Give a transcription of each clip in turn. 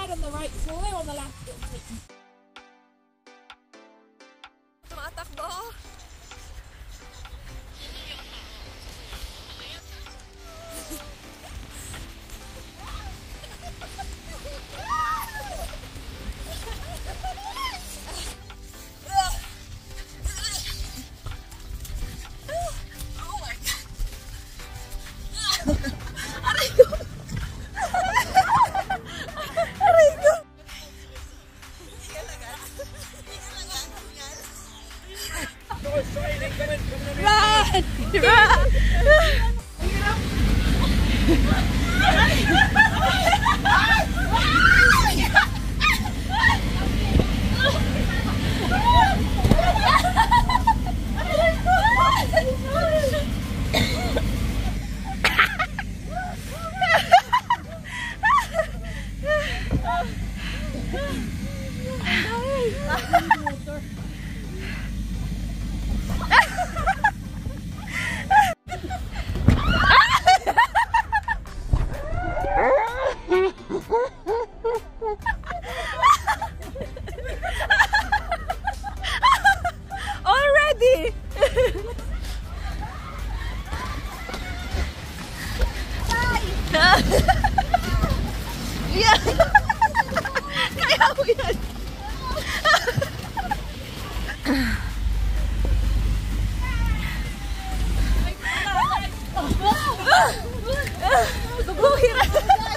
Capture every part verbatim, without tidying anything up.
right on the right floor on the left. Tumatakbo. Aray ko! Aray ko! Run! Run! Already. Yeah. Kaya mo yan. Bubuhiran.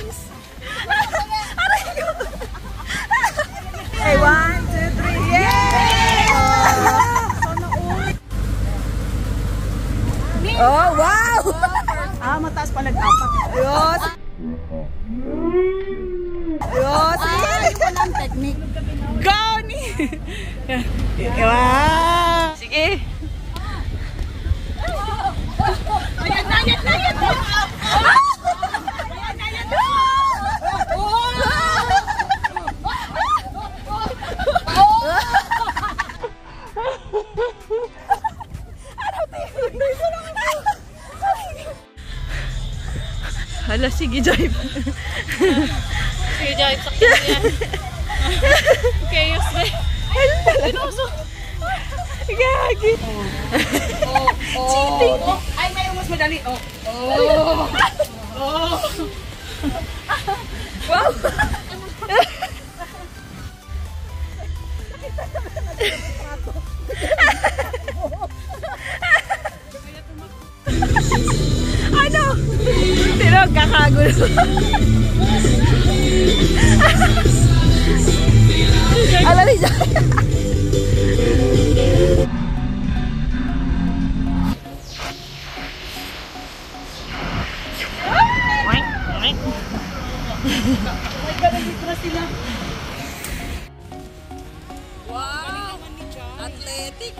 Aray ko. Okay, one, two, three. Yay! Oh, wow! Ah, mataas pa nag-apat. Ayos! Ayos! Walang technique. Go ni! Wow! Sige! Ayan na, ayan na, ayan na! Hala, sige, Jive. Sige, Jive, sakit yan. Chaos na. Pinoso. Gagi. Oh, oh. Cheating. Ay, may mas madali. Oh. Oh. Oh. Wow. Ano? Pero kakagulo. Alali dyan. Wow! Athletic!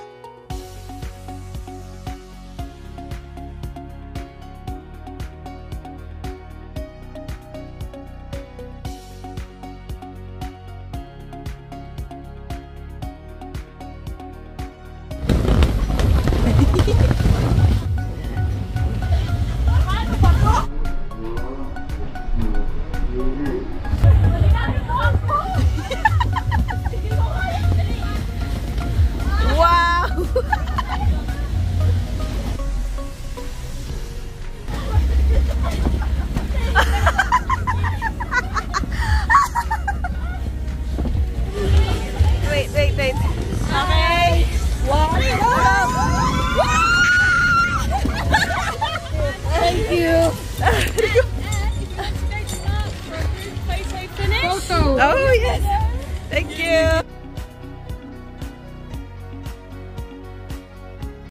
Wait, wait, wait. Okay. Wow. Thank you. Oh, yes. Thank you.